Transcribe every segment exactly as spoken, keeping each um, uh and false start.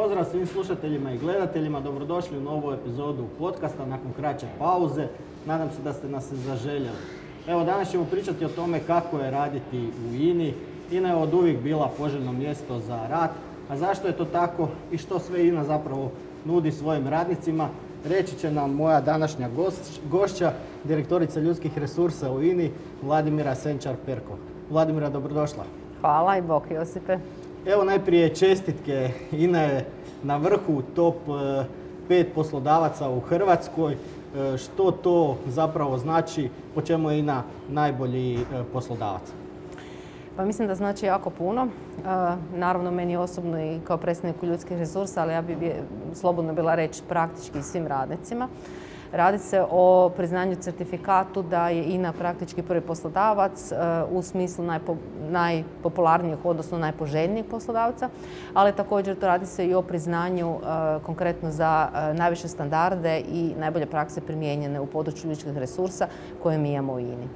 pozdrav svim slušateljima i gledateljima. Dobrodošli u novu epizodu podcasta nakon kraće pauze. Nadam se da ste nas zaželjeli. Evo, danas ćemo pričati o tome kako je raditi u I N I. I N A je od uvijek bila poželjno mjesto za rad. A zašto je to tako i što sve I N A zapravo nudi svojim radnicima, reći će nam moja današnja gošća, direktorica ljudskih resursa u I N I, Vladimira Senčar-Perko. Vladimira, dobrodošla. Hvala i bok, Josipe. Evo, najprije čestitke. I N A je na vrhu top pet poslodavaca u Hrvatskoj. Što to zapravo znači, po čemu je I N A najbolji poslodavac? Pa mislim da znači jako puno. Naravno, meni osobno i kao predstavniku ljudskih resursa, ali ja bi slobodno bila reći praktički svim radnicima. Radi se o priznanju certifikatu da je I N A praktički prvi poslodavac u smislu najpo, najpopularnijih, odnosno najpoželjnijih poslodavca, ali također to radi se i o priznanju konkretno za najviše standarde i najbolje prakse primijenjene u području ljudskih resursa koje mi imamo u I N I.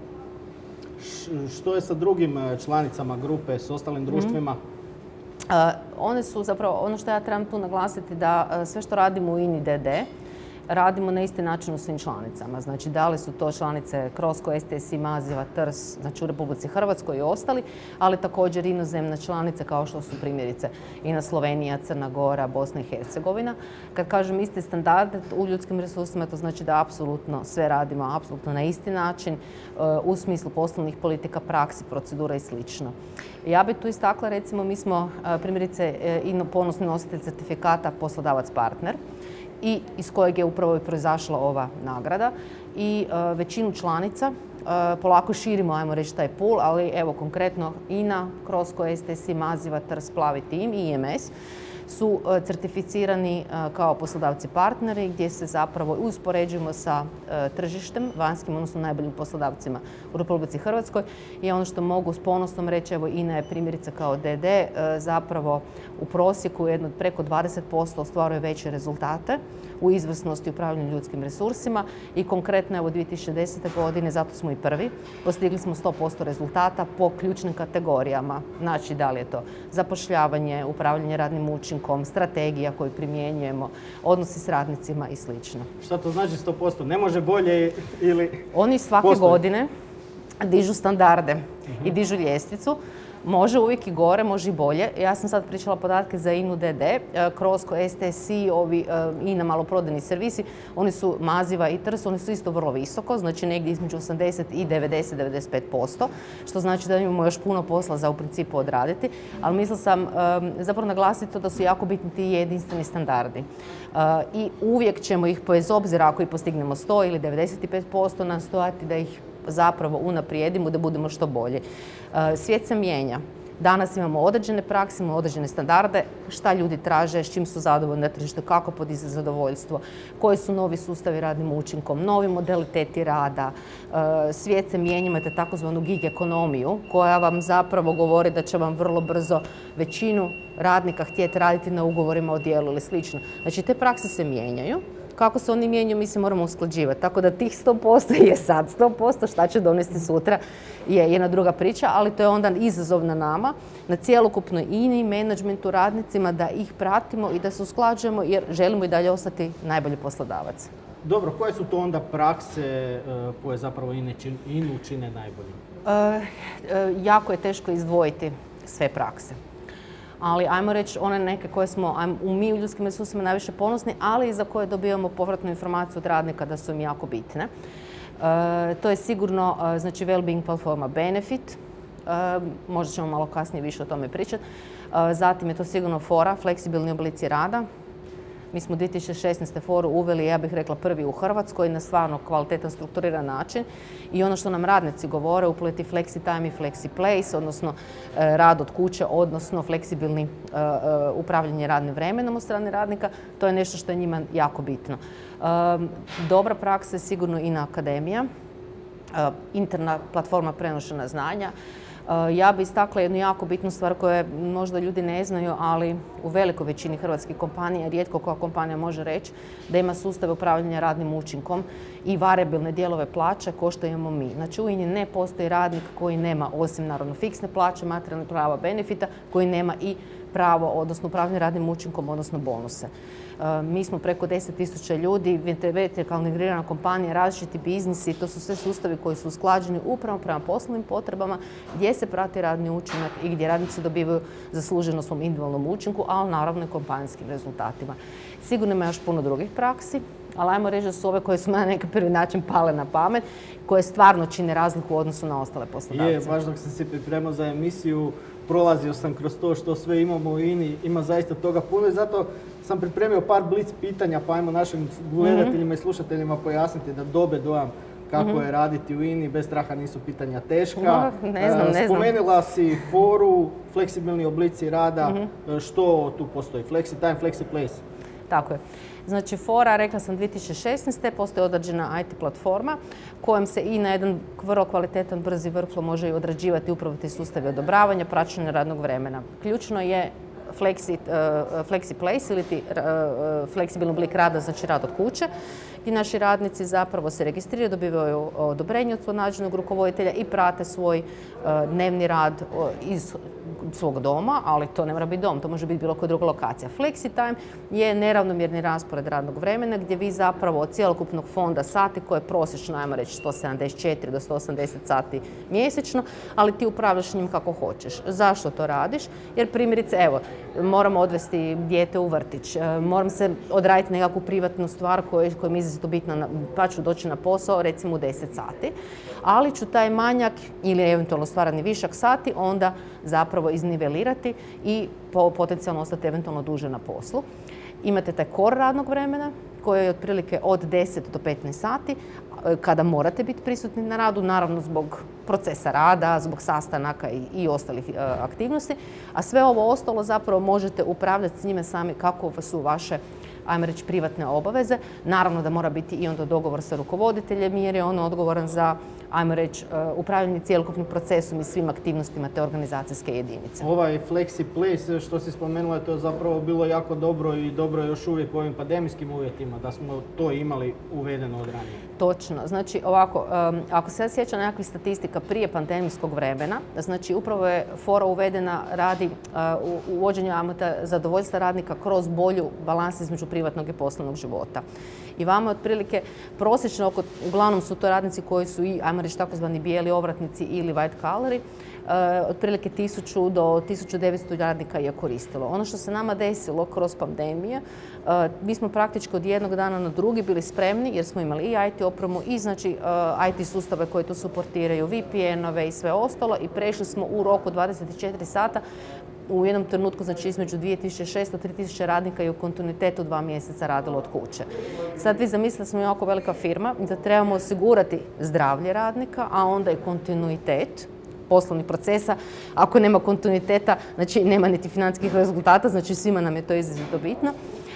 Što je sa drugim članicama grupe, s ostalim društvima? Mm-hmm. One su zapravo, ono što ja trebam tu naglasiti da sve što radimo u I N I D D radimo na isti način u svim članicama. Znači, da li su to članice Krosko, S T S I, Maziva, Trs, znači u Republici Hrvatskoj i ostali, ali također inozemne članice kao što su primjerice I N A Slovenija, Crna Gora, Bosna i Hercegovina. Kad kažem iste standarde u ljudskim resursima, to znači da apsolutno sve radimo apsolutno na isti način u smislu poslovnih politika, praksi, procedura i slično. Ja bih tu istakla, recimo, mi smo primjerice I N A ponosni nositelj certifikata poslodavac partner, i iz kojeg je upravo i proizašla ova nagrada. I uh, većinu članica uh, polako širimo, ajmo reći, taj pool, ali evo konkretno I N A, Krosko, S T S I, Maziva, Trs, Plavi tim i I M S su uh, certificirani uh, kao poslodavci partneri gdje se zapravo uspoređujemo sa uh, tržištem, vanjskim, odnosno najboljim poslodavcima u Republici Hrvatskoj. I ono što mogu s ponosom reći, evo I N A je primjerice kao D D uh, zapravo u prosjeku jedno preko dvadeset posto ostvaruje veće rezultate u izvrsnosti upravljanju ljudskim resursima i konkretno evo dvije tisuće desete. godine, zato smo i prvi, postigli smo sto posto rezultata po ključnim kategorijama. Znači, da li je to zapošljavanje, upravljanje radnim učinkom, strategija koju primjenjujemo, odnosi s radnicima i slično. Šta to znači sto posto? Ne može bolje ili... Oni svake postoji? godine dižu standarde uh-huh. i dižu ljestvicu. Može uvijek i gore, može i bolje. Ja sam sad pričala podatke za I N U D D, Krosko, S T S I, ovi I N A maloprodajni servisi, oni su Maziva i Trs, oni su isto vrlo visoko, znači negdje između osamdeset i devedeset do devedeset pet posto, što znači da imamo još puno posla za u principu odraditi, ali mislila sam um, zapravo naglasiti to da su jako bitni ti jedinstveni standardi. Uh, I uvijek ćemo ih, bez obzira ako i postignemo sto ili devedeset pet posto, nastojati da ih zapravo unaprijedimo, da budemo što bolji. Svijet se mijenja. Danas imamo određene prakse, imamo određene standarde, šta ljudi traže, s čim su zadovoljni na tržištu, kako podizati zadovoljstvo, koji su novi sustavi radnim učinkom, novi modaliteti rada. Svijet se mijenja, imate takozvanu gig ekonomiju koja vam zapravo govori da će vam vrlo brzo većinu radnika htjeti raditi na ugovorima o djelu ili slično. Znači, te prakse se mijenjaju. Kako se oni mijenjaju, mi se moramo usklađivati. Tako da tih sto posto je sad sto posto, šta će donesti sutra je jedna druga priča, ali to je onda izazov na nama, na cjelokupnoj I N I, menadžmentu, radnicima, da ih pratimo i da se usklađujemo jer želimo i dalje ostati najbolji poslodavac. Dobro, koje su to onda prakse koje zapravo I N U čine najboljim? E, e, jako je teško izdvojiti sve prakse. Ali ajmo reći one neke koje smo ajmo, mi u ljudskim resursima najviše ponosni, ali i za koje dobivamo povratnu informaciju od radnika da su im jako bitne. E, to je sigurno e, znači well-being platforma Benefit, e, možda ćemo malo kasnije više o tome pričati. E, zatim je to sigurno fora, fleksibilni oblici rada. Mi smo dvije tisuće šesnaeste. foru uveli, ja bih rekla, prvi u Hrvatskoj na stvarno kvalitetan, strukturiran način. I ono što nam radnici govore, upleti flexi time i flexi place, odnosno e, rad od kuće, odnosno fleksibilni e, e, upravljanje radnim vremenom od strane radnika, to je nešto što je njima jako bitno. E, dobra praksa je sigurno I N A Akademija, e, interna platforma prenošenja znanja. Ja bih istakla jednu jako bitnu stvar koju možda ljudi ne znaju, ali u velikoj većini hrvatskih kompanija, rijetko koja kompanija može reći da ima sustave upravljanja radnim učinkom i varijabilne dijelove plaće kao što imamo mi. Znači u I N I ne postoji radnik koji nema, osim naravno fiksne plaće, materijalne prava, benefita, koji nema i pravo, odnosno upravljanje radnim učinkom, odnosno bonuse. Mi smo preko deset tisuća ljudi, vertikalno integrirana kompanija, različiti biznisi, to su sve sustavi koji su usklađeni upravo prema poslovnim potrebama, gdje se prati radni učinak i gdje radnici dobivaju zasluženo svom individualnom učinku, ali naravno i kompanijskim rezultatima. Sigurno ima još puno drugih praksi, ali ajmo reći da su ove koje su na neki prvi način pale na pamet, koje stvarno čine razliku u odnosu na ostale poslodavce. Je, baš dok sam se pripremao za emisiju, prolazio sam kroz to što sve imamo u I N I, ima zaista toga puno i zato sam pripremio par blic pitanja, pa ajmo našim gledateljima mm-hmm. i slušateljima pojasniti da dobe dojam kako mm-hmm. je raditi u I N I, bez straha nisu pitanja teška. No, ne znam, ne znam. Spomenula si foru, fleksibilni oblici rada, mm-hmm. što tu postoji? Flexi time, flexi place. Tako je. Znači, fora, rekla sam, dvije tisuće šesnaeste. postoji određena I T platforma kojom se i na jedan vrlo kvalitetan, brzi workflow može i odrađivati upravo ti sustavi odobravanja, praćenja radnog vremena. Ključno je Flexi, uh, flexi place ili ti, uh, fleksibilni oblik rada, znači rad od kuće, gdje naši radnici zapravo se registriraju, dobivaju odobrenje od svog nadležnog rukovoditelja i prate svoj uh, dnevni rad uh, iz svog doma, ali to ne mora biti dom, to može biti bilo koja druga lokacija. Flexi time je neravnomjerni raspored radnog vremena gdje vi zapravo od cjelokupnog fonda sati, koje je prosječno, ajmo reći, sto sedamdeset četiri do sto osamdeset sati mjesečno, ali ti upravljaš njim kako hoćeš. Zašto to radiš? Jer primjerice, evo, moram odvesti dijete u vrtić, moram se odraditi nekakvu privatnu stvar koja mi je izrazito bitna, pa ću doći na posao recimo u deset sati, ali ću taj manjak ili eventualno stvarani višak sati onda zapravo iznivelirati i potencijalno ostati eventualno duže na poslu. Imate taj core radnog vremena koje je otprilike od deset do petnaest sati kada morate biti prisutni na radu, naravno zbog procesa rada, zbog sastanaka i, i ostalih e, aktivnosti, a sve ovo ostalo zapravo možete upravljati s njime sami kako su vaše, ajmo reći, privatne obaveze. Naravno da mora biti i onda dogovor sa rukovoditeljem jer je on odgovoran za, ajmo reći, upravljanje cjelokupnim procesom i svim aktivnostima te organizacijske jedinice. Ovaj Flexi Place, što si spomenula, to je zapravo bilo jako dobro i dobro je još uvijek u ovim pandemijskim uvjetima, da smo to imali uvedeno od ranije. Točno. Znači, ovako, ako se ja sjećam nekakvih statistika prije pandemijskog vremena, znači upravo je fora uvedena radi uvođenja zadovoljstva radnika kroz bolju balans između privatnog i poslovnog života. I vama je otprilike prosječno, oko, uglavnom su to radnici koji su i, ajmo reći, takozvani bijeli ovratnici ili white collar, Uh, otprilike tisuću do tisuću devetsto radnika je koristilo. Ono što se nama desilo kroz pandemije, uh, mi smo praktički od jednog dana na drugi bili spremni jer smo imali i I T opremu i znači, uh, I T sustave koji to suportiraju, V P N-ove i sve ostalo i prešli smo u roku dvadeset četiri sata u jednom trenutku, znači između dvije tisuće šesto do tri tisuće radnika i u kontinuitetu dva mjeseca radilo od kuće. Sad vi zamislite da smo jako velika firma i da trebamo osigurati zdravlje radnika, a onda i kontinuitet poslovnih procesa. Ako nema kontinuiteta, znači nema niti financijskih rezultata, znači svima nam je to izrazito bitno.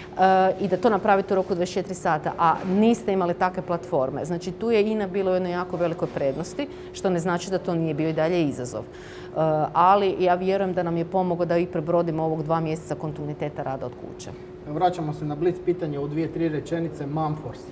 E, I da to napravite u roku dvadeset četiri sata, a niste imali takve platforme. Znači tu je I N A bilo u jednoj jako velikoj prednosti, što ne znači da to nije bio i dalje izazov. E, ali ja vjerujem da nam je pomoglo da i prebrodimo ovog dva mjeseca kontinuiteta rada od kuće. Vraćamo se na blic pitanje u dvije, tri rečenice, Mumforce.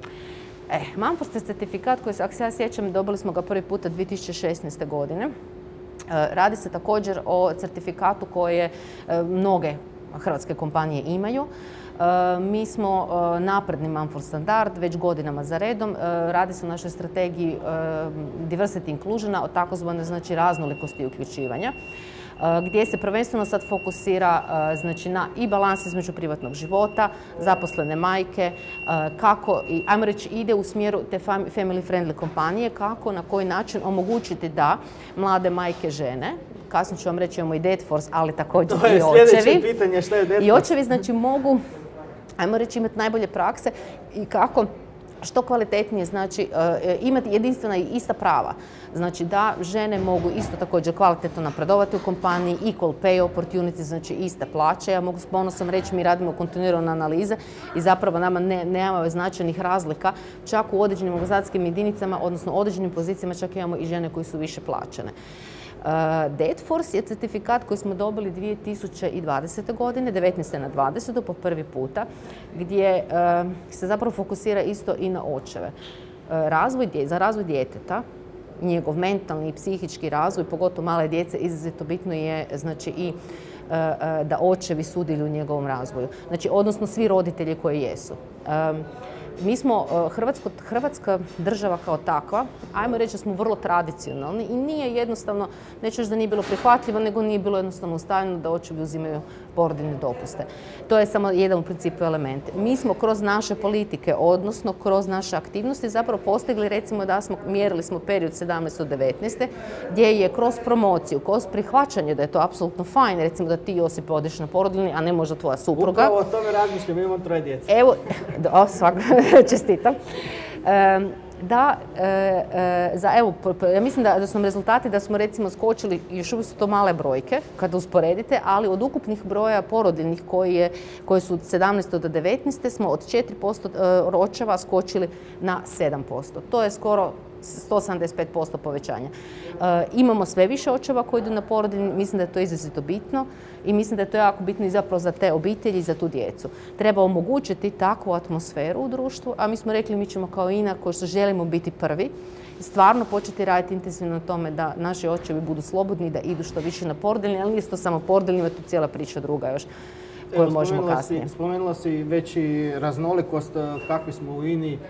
E, Mumforce je certifikat koji, ako se ja sjećam, dobili smo ga prvi puta dvije tisuće šesnaeste. godine. E, radi se također o certifikatu koje e, mnoge hrvatske kompanije imaju. E, mi smo e, napredni Mumforce standard već godinama za redom. E, radi se o našoj strategiji e, diversity inclusiona, o takozvanoj znači raznolikosti i uključivanja, gdje se prvenstveno sad fokusira znači, na i balans između privatnog života, zaposlene majke, kako, i, ajmo reći, ide u smjeru te family friendly kompanije, kako, na koji način omogućiti da mlade majke žene, kasnije ću vam reći imamo i Deadforce, ali također i očevi. To je sljedeće pitanje, šta je Deadforce? I očevi znači mogu, ajmo reći, imati najbolje prakse i kako što kvalitetnije, znači imati jedinstvena i ista prava. Znači da žene mogu isto također kvalitetno napredovati u kompaniji, equal pay opportunity, znači iste plaće. Ja mogu s ponosom reći, mi radimo kontinuirane analize i zapravo nama ne, nemamo značajnih razlika. Čak u određenim organizacijskim jedinicama, odnosno određenim pozicijama, čak imamo i žene koje su više plaćene. Uh, Deadforce je certifikat koji smo dobili dvije tisuće dvadesete. godine, devetnaeste na dvadesetu po prvi puta, gdje uh, se zapravo fokusira isto i na očeve. Uh, razvoj, za razvoj djeteta, njegov mentalni i psihički razvoj, pogotovo male djece, izrazito bitno je znači i da očevi sudjeluju u njegovom razvoju. Znači, odnosno svi roditelji koji jesu. Mi smo, Hrvatsko, Hrvatska država kao takva, ajmo reći da smo vrlo tradicionalni i nije jednostavno, neću reći da nije bilo prihvatljivo, nego nije bilo jednostavno ustavljeno da očevi uzimaju porodiljne dopuste. To je samo jedan u principu element. Mi smo kroz naše politike, odnosno kroz naše aktivnosti zapravo postigli, recimo da smo, mjerili smo period sedamnaeste do devetnaeste gdje je kroz promociju, kroz prihvaćanje da je to apsolutno fajn, recimo da ti Josip odiš na porodiljni, a ne možda tvoja supruga. Upravo o tome razmišljam, imam troje djece. Evo, o, svak, čestitam. E, da, e, e, za, evo, ja mislim da, da su nam rezultati da smo recimo skočili, još uvijek su to male brojke kada usporedite, ali od ukupnih broja porodiljnih koji, je, koji su od sedamnaeste do devetnaeste smo od četiri posto očeva skočili na sedam posto. To je skoro sto sedamdeset pet posto povećanja. E, imamo sve više očeva koji idu na porodiljni, mislim da je to izrazito bitno i mislim da je to jako bitno i zapravo za te obitelji i za tu djecu. Treba omogućiti takvu atmosferu u društvu, a mi smo rekli mi ćemo kao I N A koji što želimo biti prvi, stvarno početi raditi intenzivno na tome da naši očevi budu slobodni, da idu što više na porodiljni, ali nije to samo porodiljni, ima tu cijela priča druga još koju možemo kasnije. Spomenula si već i raznolikost, kakvi smo u I N I, e,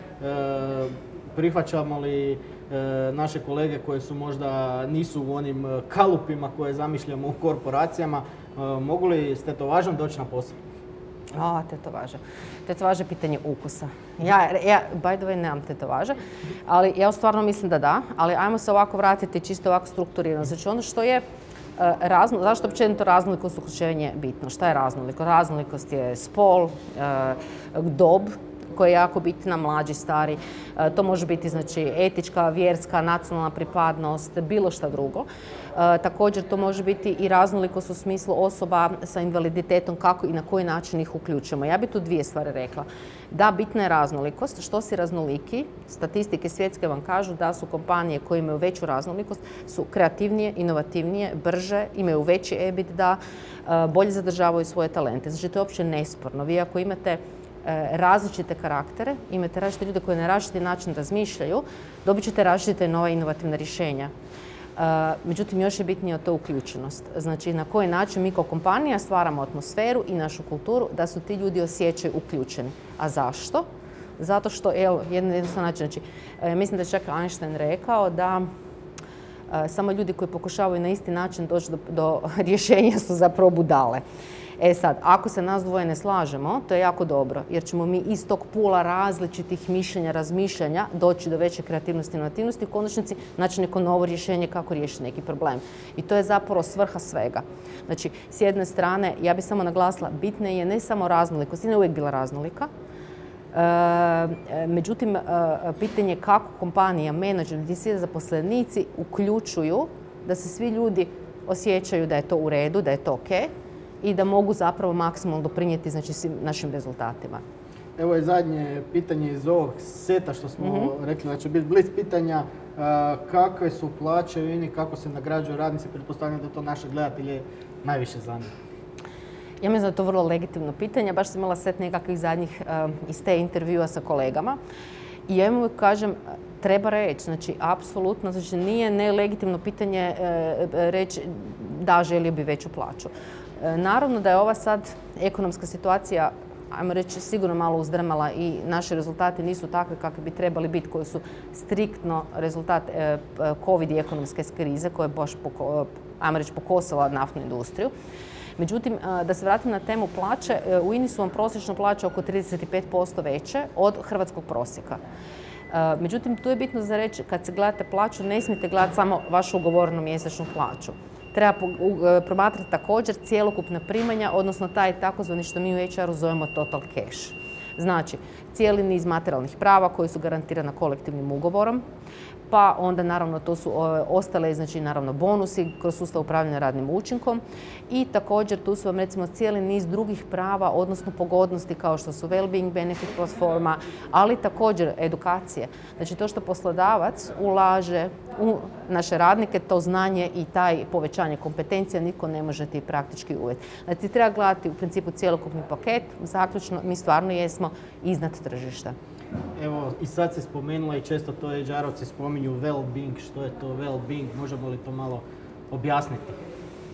prihvaćamo li e, naše kolege koje su možda nisu u onim kalupima koje zamišljamo u korporacijama, e, mogu li s tetovažom doći na posao? A, tetovaža. Tetovaža je pitanje ukusa. Ja, ja, by the way, nemam tetovaža, ali ja stvarno mislim da da, ali ajmo se ovako vratiti čisto ovako strukturirano. Znači ono što je Razno, zašto općenito raznolikost uključenja je bitno? Šta je raznoliko? Raznolikost je spol, dob, koja je jako bitna, mlađi, stari. To može biti znači, etička, vjerska, nacionalna pripadnost, bilo šta drugo. Također to može biti i raznolikost u smislu osoba sa invaliditetom, kako i na koji način ih uključujemo. Ja bih tu dvije stvari rekla. Da, bitna je raznolikost. Što si raznoliki? Statistike svjetske vam kažu da su kompanije koje imaju veću raznolikost su kreativnije, inovativnije, brže, imaju veći EBITDA, bolje zadržavaju svoje talente. Znači to je uopće nesporno. Vi ako imate različite karaktere, imate različite ljude koji na različiti način razmišljaju, dobit ćete različite nova inovativna rješenja. Međutim, još je bitnije to uključenost. Znači, na koji način mi kao kompanija stvaramo atmosferu i našu kulturu da su ti ljudi osjećaju uključeni. A zašto? Zato što, evo, jedan jednostavan način, znači, mislim da je čak Einstein rekao da samo ljudi koji pokušavaju na isti način doći do, do rješenja su zapravo budale. E sad, ako se nas dvoje ne slažemo, to je jako dobro, jer ćemo mi iz tog pula različitih mišljenja, razmišljanja doći do veće kreativnosti i inovativnosti i u konačnici naći neko novo rješenje kako riješiti neki problem. I to je zapravo svrha svega. Znači, s jedne strane, ja bih samo naglasila, bitna je ne samo raznolikost, I N A je uvijek bila raznolika. E, međutim, e, pitanje je kako kompanija, menadžer, gdje svi zaposlenici uključuju da se svi ljudi osjećaju da je to u redu, da je to ok, i da mogu zapravo maksimalno doprinijeti znači, svim našim rezultatima. Evo je zadnje pitanje iz ovog seta što smo mm-hmm. rekli da će biti bliz pitanja. Kakve su plaće u I N I, kako se nagrađuju radnici? Pretpostavljam da to naše gledatelje najviše zanima. Ja mislim da je to vrlo legitimno pitanje. Baš sam imala set nekakvih zadnjih uh, iz te intervjua sa kolegama. I ja im uvijek kažem, treba reći, znači, apsolutno, znači, nije nelegitimno pitanje uh, reći da želio bi veću plaću. Naravno da je ova sad ekonomska situacija, ajmo reći, sigurno malo uzdrmala i naši rezultati nisu takvi kakvi bi trebali biti, koji su striktno rezultat COVID i ekonomske krize koja je baš, ajmo reći, pokosila naftnu industriju. Međutim, da se vratim na temu plaće, u I N I su vam prosječna plaća oko trideset pet posto veće od hrvatskog prosjeka. Međutim, tu je bitno za reći, kad se gledate plaću, ne smijete gledati samo vašu ugovorenu mjesečnu plaću. Treba promatrati također cjelokupna primanja, odnosno taj takozvani što mi u H R-u zovemo total cash. Znači, cijeli niz materijalnih prava koji su garantirana kolektivnim ugovorom, pa onda naravno to su ostale, znači naravno bonusi kroz sustav upravljanja radnim učinkom i također tu su vam recimo cijeli niz drugih prava, odnosno pogodnosti kao što su well-being benefit platforma, ali također edukacije. Znači to što poslodavac ulaže u naše radnike, to znanje i taj povećanje kompetencija niko ne može ti praktički uvjet. Znači treba gledati u principu cjelokupni paket, zaključno mi stvarno jesmo iznad tržišta. Evo, i sad se spomenula i često to H R-ovci spominju well-being. Što je to well-being? Možemo li to malo objasniti?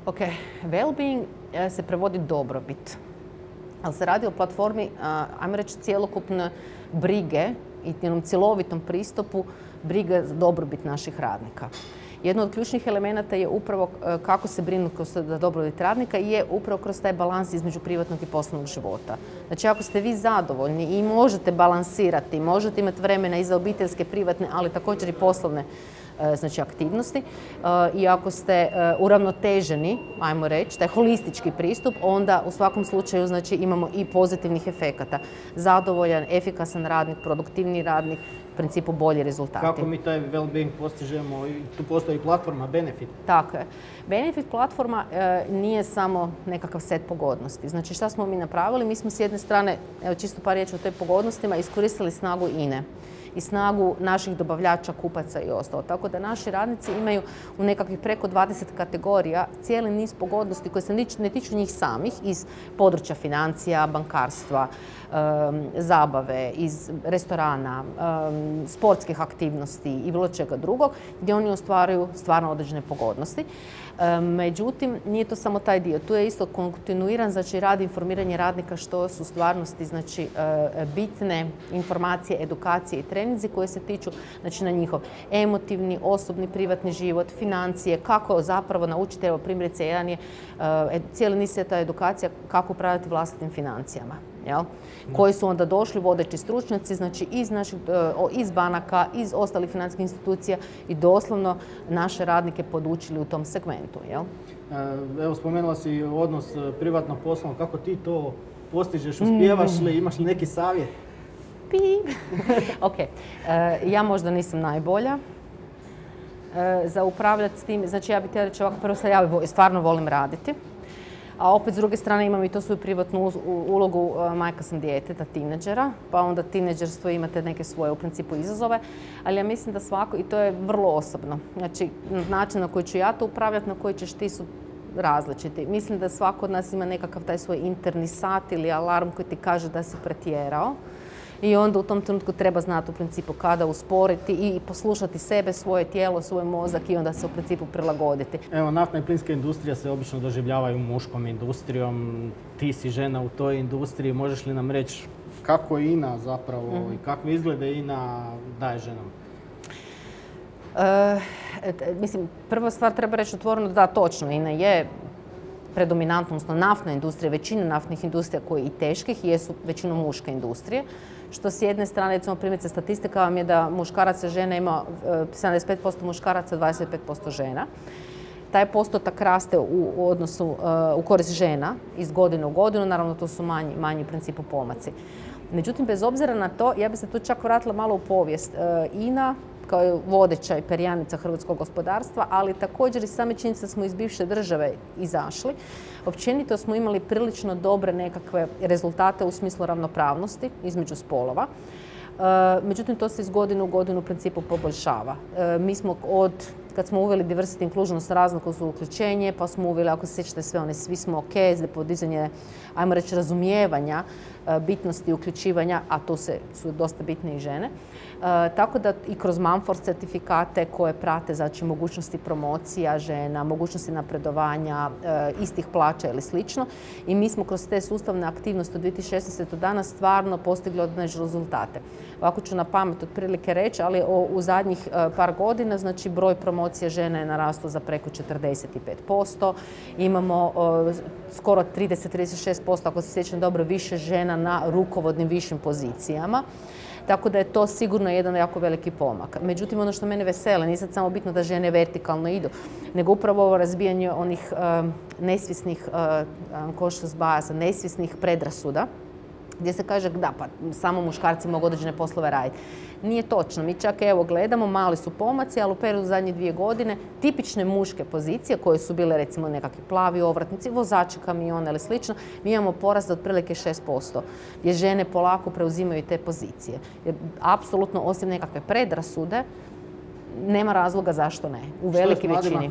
Ok, well-being se prevodi dobrobit, ali se radi o platformi, ajmo reći, cjelokupne brige i jednom cjelovitom pristupu brige za dobrobit naših radnika. Jedno od ključnih elemenata je upravo kako se brinu za dobrobit radnika i je upravo kroz taj balans između privatnog i poslovnog života. Znači, ako ste vi zadovoljni i možete balansirati, možete imati vremena i za obiteljske, privatne, ali također i poslovne znači aktivnosti. I ako ste uravnoteženi, ajmo reći, taj holistički pristup, onda u svakom slučaju znači imamo i pozitivnih efekata. Zadovoljan, efikasan radnik, produktivni radnik, u principu bolji rezultati. Kako mi taj well-being postižemo? Tu postoji platforma Benefit. Tako je. Benefit platforma e, nije samo nekakav set pogodnosti. Znači, šta smo mi napravili? Mi smo s jedne strane, evo čisto par riječi o toj pogodnostima, iskoristili snagu I N E i snagu naših dobavljača, kupaca i ostalo. Tako da naši radnici imaju u nekakvih preko dvadeset kategorija cijeli niz pogodnosti koje se ne tiču njih samih iz područja financija, bankarstva, um, zabave, iz restorana, um, sportskih aktivnosti i bilo čega drugog, gdje oni ostvaruju stvarno određene pogodnosti. Um, međutim, nije to samo taj dio. Tu je isto kontinuiran, znači rad informiranje radnika što su stvarnosti, znači uh, bitne informacije, edukacije i treninzi koje se tiču znači, na njihov emotivni, osobni, privatni život, financije, kako zapravo naučiti, evo primjerice jedan je uh, cijeli niz je ta edukacija kako upravljati vlastitim financijama. Jel? Koji su onda došli vodeći stručnjaci, znači iz, naših, iz banaka, iz ostalih financijskih institucija i doslovno naše radnike podučili u tom segmentu. Jel? Evo, spomenula si odnos privatno-poslovno. Kako ti to postižeš? Uspijevaš li? Imaš li neki savjet? Pip. Ok, ja možda nisam najbolja za upravljati s tim. Znači ja bih htjela reći ovako, prvo sad ja stvarno volim raditi. A opet s druge strane imam i to svoju privatnu ulogu, majka sam djeteta, tineđera, pa onda tineđerstvo imate neke svoje u principu izazove, ali ja mislim da svako, i to je vrlo osobno, znači način na koji ću ja to upravljati, na koji ćeš ti su različiti. Mislim da svako od nas ima nekakav taj svoj interni sat ili alarm koji ti kaže da si pretjerao. I onda u tom trenutku treba znati u principu kada usporiti i poslušati sebe, svoje tijelo, svoj mozak i onda se u principu prilagoditi. Evo, naftna i plinska industrija se obično doživljavaju muškom industrijom. Ti si žena u toj industriji. Možeš li nam reći kako I N A zapravo mm-hmm. i kakve izglede I N A daje ženama? E, mislim, prva stvar treba reći otvoreno da točno I N A je predominantno, odnosno naftna industrija, većina naftnih industrija koje i teških jesu većinom muške industrije. Što s jedne strane, recimo primjerice statistika vam je da muškaraca žena ima sedamdeset pet posto muškaraca, dvadeset pet posto žena. Taj postotak raste u odnosu u korist žena iz godine u godinu, naravno to su manji, manji u principu pomaci. Međutim, bez obzira na to, ja bih se tu čak vratila malo u povijest. I N A kao vodeća i perjanica hrvatskog gospodarstva, ali također i same činjenice da smo iz bivše države izašli. Općenito smo imali prilično dobre nekakve rezultate u smislu ravnopravnosti između spolova. Međutim, to se iz godine u godinu u principu poboljšava. Mi smo od, kad smo uveli diversity inclusion, raznolikost u uključenje, pa smo uveli, ako se sjećate sve one, svi smo ok, za podizanje, ajmo reći, razumijevanja bitnosti uključivanja, a tu se, su dosta bitne i žene. E, tako da i kroz Mumford certifikate koje prate znači, mogućnosti promocija žena, mogućnosti napredovanja, e, istih plaća ili slično. I mi smo kroz te sustavne aktivnosti od dvije tisuće šesnaeste do danas stvarno postigli određene rezultate. Ovako ću na pamet otprilike reći, ali o, u zadnjih e, par godina znači, broj promocija žena je narastao za preko četrdeset pet posto. Imamo e, skoro trideset do trideset šest posto, ako se sjećam dobro, više žena na rukovodnim višim pozicijama. Tako da je to sigurno jedan jako veliki pomak. Međutim, ono što mene vesele, nije sad samo bitno da žene vertikalno idu, nego upravo ovo razbijanje onih uh, nesvjesnih, unconscious biasa, nesvjesnih predrasuda, gdje se kaže da pa samo muškarci mogu određene poslove raditi. Nije točno. Mi čak evo gledamo, mali su pomaci, ali u periodu zadnje dvije godine tipične muške pozicije koje su bile recimo nekakvi plavi ovratnici, vozači kamiona ili slično, mi imamo porast od otprilike šest posto gdje žene polako preuzimaju te pozicije. Jer apsolutno osim nekakve predrasude nema razloga zašto ne. U veliki većini.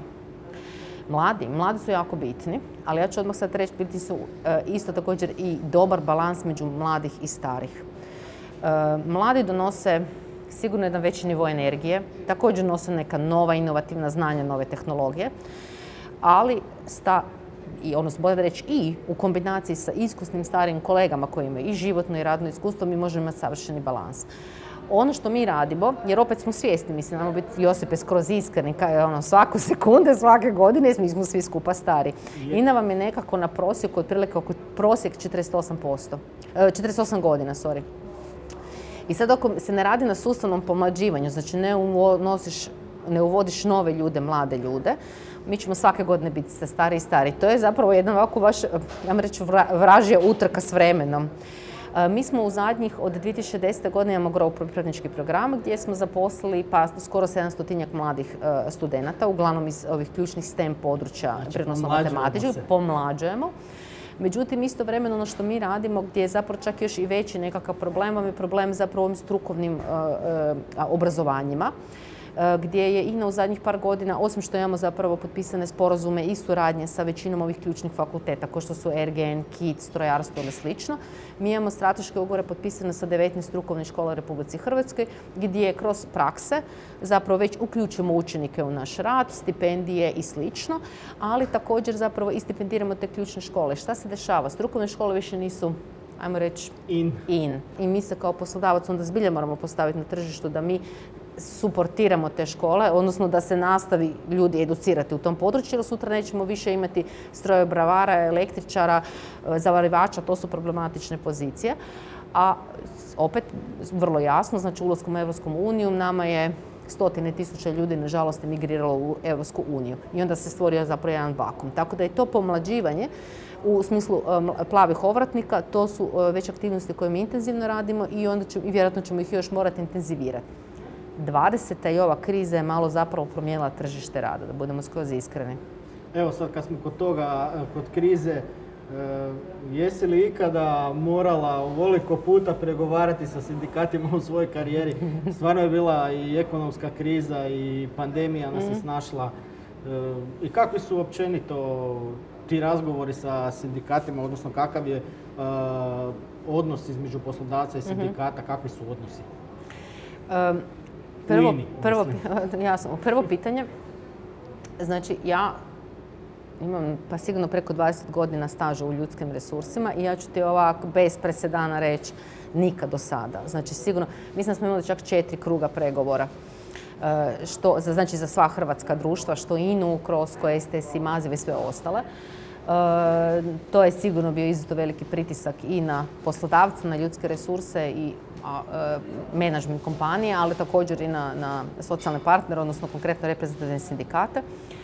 Mladi, mladi su jako bitni, ali ja ću odmah sad reći, biti su e, isto također i dobar balans među mladih i starih. E, mladi donose sigurno jedan veći nivo energije, također nose neka nova inovativna znanja, nove tehnologije, ali sta, i odnosno bolje da reći i u kombinaciji sa iskusnim starijim kolegama koji imaju i životno i radno iskustvo, mi možemo imati savršeni balans. Ono što mi radimo, jer opet smo svjesni, mislim, nam biti Josipe skroz iskreni, kaj, ono, svaku sekunde, svake godine, mi smo svi skupa stari. INA vam je nekako na prosjeku, otprilike oko prosjek četrdeset osam posto, četrdeset osam godina, sorry. I sad ako se ne radi na sustavnom pomlađivanju, znači ne, unosiš, ne uvodiš nove ljude, mlade ljude, mi ćemo svake godine biti sve stari i stari. To je zapravo jedna ovako vaš, ja vam reću, vražija utrka s vremenom. Mi smo u zadnjih, od dvije tisuće desete. godine imamo Grow pripravnički program gdje smo zaposlili pa skoro sedamstotinjak mladih uh, studenata, uglavnom iz ovih ključnih STEM područja, znači, prirodno matematičkih, pomlađujemo. Međutim, istovremeno ono što mi radimo, gdje je zapravo čak još i veći nekakav problem, vam je problem zapravo ovim strukovnim uh, uh, obrazovanjima, gdje je INA u zadnjih par godina, osim što imamo zapravo potpisane sporazume i suradnje sa većinom ovih ključnih fakulteta, kao što su R G N, K I T, strojarstvo ili slično, mi imamo strateške ugovore potpisane sa devetnaest strukovnih škola u Republici Hrvatskoj, gdje kroz prakse zapravo već uključujemo učenike u naš rad, stipendije i slično, ali također zapravo i stipendiramo te ključne škole. Šta se dešava? Strukovne škole više nisu, ajmo reći, in. in. I mi se kao poslodavac onda zbilja moramo postaviti na tržištu da mi suportiramo te škole, odnosno da se nastavi ljudi educirati u tom području, jer sutra nećemo više imati strojobravara, električara, zavarivača, to su problematične pozicije. A opet, vrlo jasno, znači ulaskom u Europsku uniju nama je stotine tisuća ljudi, nažalost, emigriralo u Europsku uniju. I onda se stvorio zapravo jedan vakum. Tako da je to pomlađivanje u smislu um, plavih ovratnika, to su uh, već aktivnosti koje mi intenzivno radimo i onda ćemo, i vjerojatno ćemo ih još morati intenzivirati. dvadeseta i ova kriza je malo zapravo promijenila tržište rada, da budemo skroz iskreni. Evo sad kad smo kod toga, kod krize, e, jesi li ikada morala ovoliko puta pregovarati sa sindikatima u svojoj karijeri? Stvarno je bila i ekonomska kriza i pandemija nas je snašla. E, I kakvi su općenito ti razgovori sa sindikatima, odnosno kakav je e, odnos između poslodavca i sindikata, kakvi su odnosi? Um, Prvo, prvo, jasno, prvo pitanje, znači ja imam pa sigurno preko dvadeset godina staža u ljudskim resursima i ja ću ti ovako bez presedana reći nikad do sada. Znači sigurno, mislim da smo imali čak četiri kruga pregovora. Što, znači za sva hrvatska društva, što INU, Krosko, S T S, Maziv i sve ostale. To je sigurno bio izuzetno veliki pritisak i na poslodavce, na ljudske resurse i menadžment kompanije, ali također i na, na socijalne partnere, odnosno konkretno reprezentativne sindikate.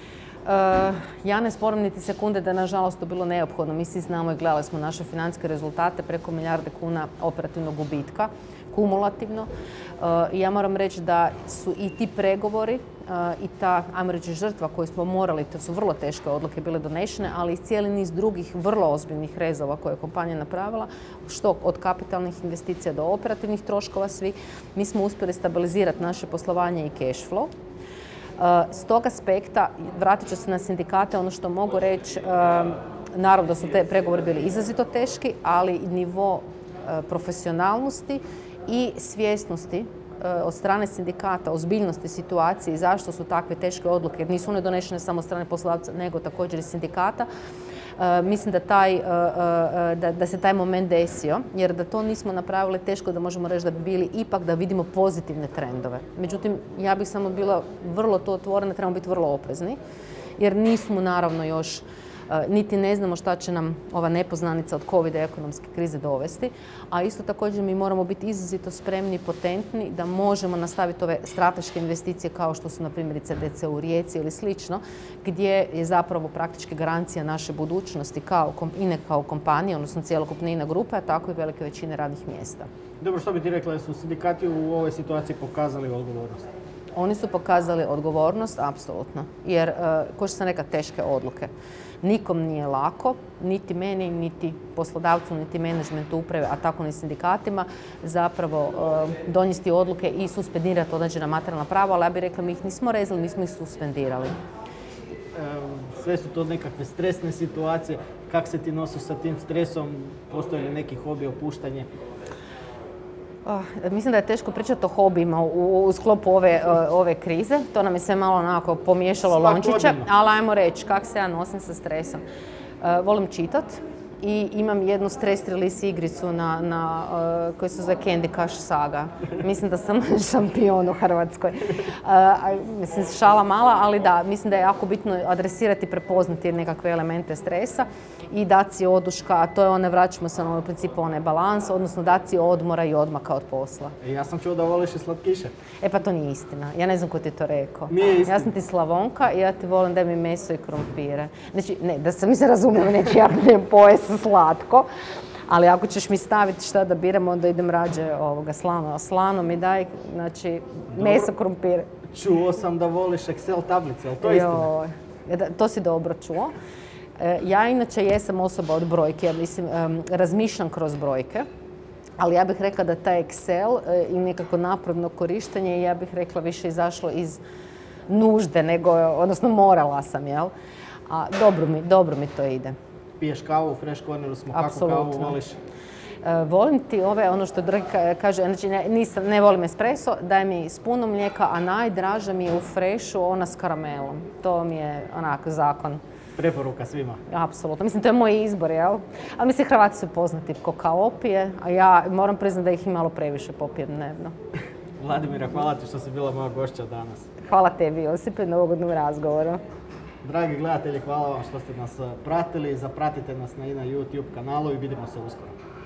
Ja ne sporim niti sekunde da je nažalost to bilo neophodno. Mi svi znamo i gledali smo naše financijske rezultate, preko milijarde kuna operativnog gubitka, kumulativno. I ja moram reći da su i ti pregovori i ta, ajmo reći, žrtva koju smo morali, to su vrlo teške odluke bile donešene, ali i cijeli niz drugih vrlo ozbiljnih rezova koje je kompanija napravila, što od kapitalnih investicija do operativnih troškova svi, mi smo uspjeli stabilizirati naše poslovanje i cash flow. S tog aspekta, vratit ću se na sindikate, ono što mogu reći, naravno da su te pregovori bili izrazito teški, ali nivo profesionalnosti i svjesnosti od strane sindikata, ozbiljnosti situacije i zašto su takve teške odluke, jer nisu one donešene samo od strane poslodavca, nego također i sindikata. Uh, mislim da, taj, uh, uh, da, da se taj moment desio, jer da to nismo napravili, teško da možemo reći da bi bili ipak da vidimo pozitivne trendove. Međutim, ja bih samo bila vrlo to otvorena, trebamo biti vrlo oprezni, jer nismo naravno još niti ne znamo šta će nam ova nepoznanica od covida i ekonomske krize dovesti, a isto također mi moramo biti izrazito spremni i potentni da možemo nastaviti ove strateške investicije kao što su na primjerice D C u Rijeci ili slično, gdje je zapravo praktički garancija naše budućnosti kao INA kao kompanije, odnosno cjelokupne INA grupe, a tako i velike većine radnih mjesta. Dobro, što bi ti rekla, su sindikati u ovoj situaciji pokazali odgovornost? Oni su pokazali odgovornost, apsolutno, jer, kao što sam rekla, teške odluke. Nikom nije lako, niti meni, niti poslodavcu, niti menadžmentu uprave, a tako ni sindikatima, zapravo donijeti odluke i suspendirati određena materijalna prava, ali ja bih rekla, mi ih nismo rezali, mi smo ih suspendirali. Sve su to nekakve stresne situacije. Kako se ti nosiš sa tim stresom? Postoji li neki hobi, opuštanje? Oh, mislim da je teško pričati o hobijima u, u sklopu ove, ove krize. To nam je sve malo onako pomiješalo lončiće, ali ajmo reći kako se ja nosim sa stresom. Uh, volim čitat i imam jednu stres release igricu na, na, uh, koju se zove Candy Crush Saga. Mislim da sam šampion u Hrvatskoj. Uh, mislim, šala mala, ali da, mislim da je jako bitno adresirati, prepoznati nekakve elemente stresa i dati si oduška, a to je one, vraćamo se na u principu onaj balans, odnosno dati si odmora i odmaka od posla. E, ja sam čuo da voliš i slatkiše. E pa to nije istina. Ja ne znam ko ti je to rekao. Nije istina. Ja sam ti Slavonka i ja ti volim da mi meso i krompire. Znači, ne, da se mi se razumijemo, neću ja ne pojesu slatko, ali ako ćeš mi staviti šta da biram, onda idem rađe ovoga slano. Slano mi daj, znači, dobro. Meso, krompire. Čuo sam da voliš Excel tablice, ali to je istina? Jo, to si dobro čuo. Ja inače jesam osoba od brojke, ja mislim, um, razmišljam kroz brojke, ali ja bih rekla da taj Excel uh, i nekako napravno korištenje, ja bih rekla više izašlo iz nužde, nego, odnosno morala sam, jel? A dobro mi, dobro mi to ide. Piješ kavu, u Fresh Corneru smo, kako kavu voliš? Uh, volim ti ove, ono što Drka kaže, znači ne, nisam, ne volim espresso, daj mi s puno mlijeka, a najdraža mi je u Freshu ona s karamelom. To mi je onako zakon. Preporuka svima. Apsolutno. Mislim, to je moj izbor, jel? Ali mislim, Hrvati su poznati ko kao opije, a ja moram priznati da ih i malo previše popijem dnevno. Vladimira, hvala ti što si bila moja gošća danas. Hvala tebi, Josipe, na ugodnom razgovoru. Dragi gledatelji, hvala vam što ste nas pratili. Zapratite nas na YouTube kanalu i vidimo se uskoro.